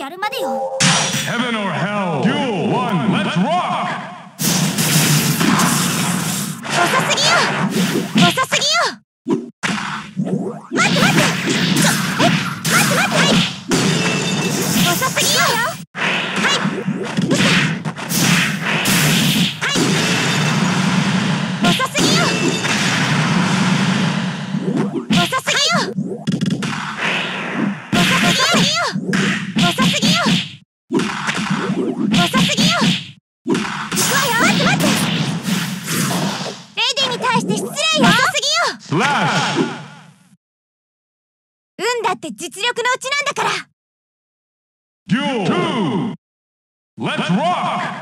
やるまでよ。 Heaven or hell. Duel 1. Let's rock. 遅すぎよ。遅すぎよ。待って待って。待って待って。遅すぎよ。はい。はい。遅すぎよ。遅すぎよ。遅すぎよ。遅すぎよ。遅すぎよ。行くわよ。待って待って。レディに対して失礼よ。遅すぎよ。 Slash. 運だって実力のうちなんだから。 Duel 2. Let's rock.